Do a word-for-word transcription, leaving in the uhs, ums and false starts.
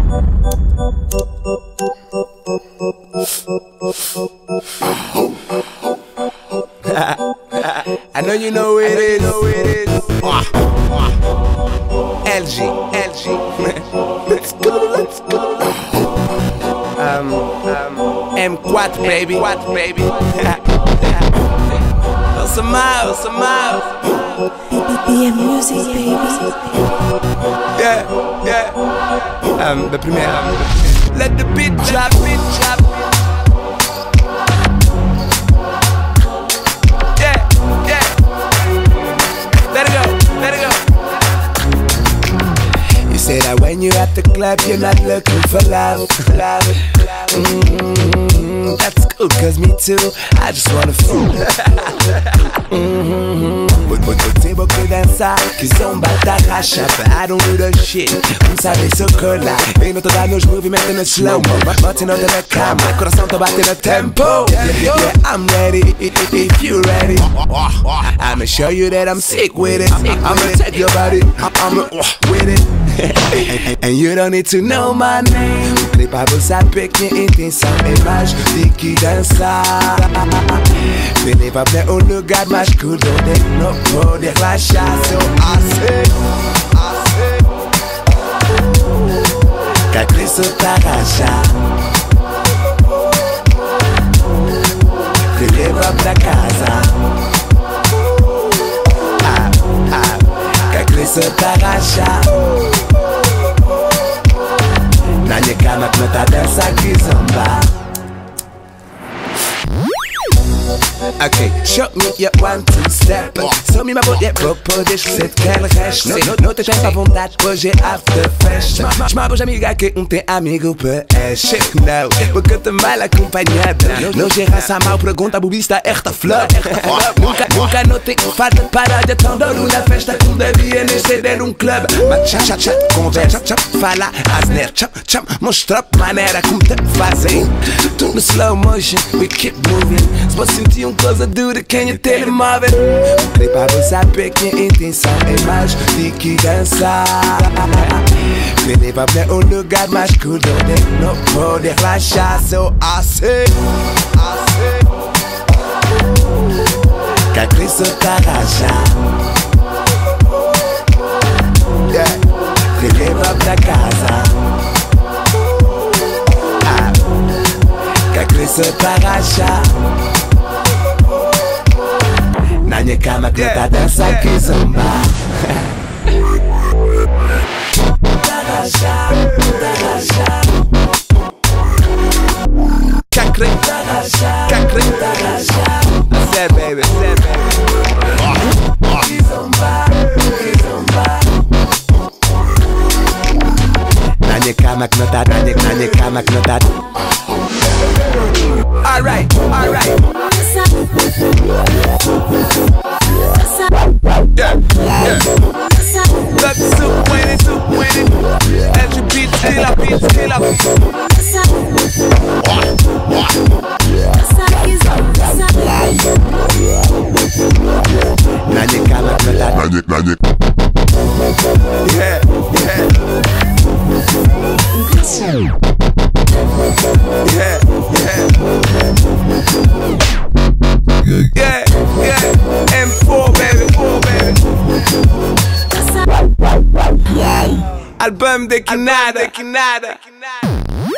I know you know who it is. Know who it is. L G, L G. Let's go, let's go. Um, um, M four, baby, what, baby? Some miles, some miles. B M Music, baby. Yeah, yeah. Um, the premiere. Let the beat drop, beat drop. Yeah, yeah. Let it go, let it go. You say that when you're at the club, you're not looking for love, love. Mm-hmm. That's cool, cause me too, I just wanna fool. Mm-hmm. But but but table que dança, que zomba da racha. But I don't do the shit, um sabe seu cola. Vem no toda nos movimentos no slow-mo. Batendo na cama, coração tá batendo tempo. Yeah, yeah, I'm ready, if you ready. I'ma show you that I'm sick with it. I'ma take your body, I'ma with it. and, and you don't need to know my name. Falei pra você saber que minha intenção é mais de que dançar. Me leva pra um lugar mais cool, onde não pode relaxar. So I say, I say, que a Cristo tá rachar. Me leva pra casa. Ah, ah, que a Cristo tá rachar. Na minha cama que não tá dança que zomba. Okay, show me your one, two step. Show me my body, vou poder esquecer quel reste. Não, não te tempo à vontade, hoje é after fest. Chamava amiga que um tem amigo para check não, porque também la acompanhada. Não geração mal, pergunta bubista, esta flor. Nunca, nunca notei falta de parar tão duro na festa como devia nem ser de um club. Mas chat, chat, chat, conversa, chat, fala, asner, cham, cham, mostra maneira como te fazem. Tudo no slow motion, we keep moving. Se você sentir um coisa dura, quem é telemóvel? Falei pra você saber que minha intenção é mais de que dançar. Me leva pra um lugar mais cool, onde não pode relaxar. So I say, I say, que a Cristo tá rachar. Yeah, me leva pra casa. Ah, que a Cristo tá rachar. Na minha cama que tá dança que zomba. Tá rachar, tá rachar. Cacre, tá rachar, cacre, tá rachar. I said baby, I said baby. Que zomba, que zomba. Na minha cama que não tá, na minha, na minha cama que não tá. Alright, alright. Yeah, yeah. That's so winning, so winning. As you beat, still up, beat, still up. Nanye kama kala. Nanye, nanye. Yeah, yeah. Yeah, yeah. Yeah, yeah, M four baby, four baby. Album de Kinada, Kinada.